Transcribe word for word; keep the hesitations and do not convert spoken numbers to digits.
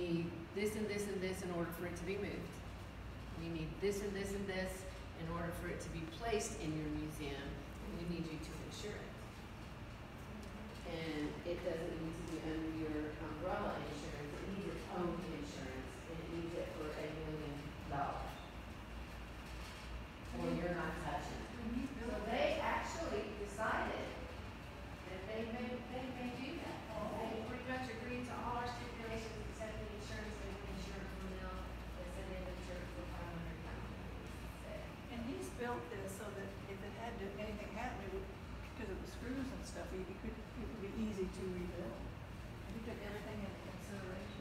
need this and this and this in order for it to be moved. We need this and this and this in order for it to be placed in your museum, and we need you to insure it. And it doesn't need to be under your umbrella insurance, it needs its own insurance, and it needs it for a million dollars. Or you're not touching it. So they actually decided that they may, they may do that. They pretty much agreed to all our stipulations except the insurance, they would insure it from now, they said they would insure it for five hundred pounds. And he's built this so that if it had to, anything happen, it would, because of the screws and stuff, it could, it would be easy to rebuild. He took everything into consideration.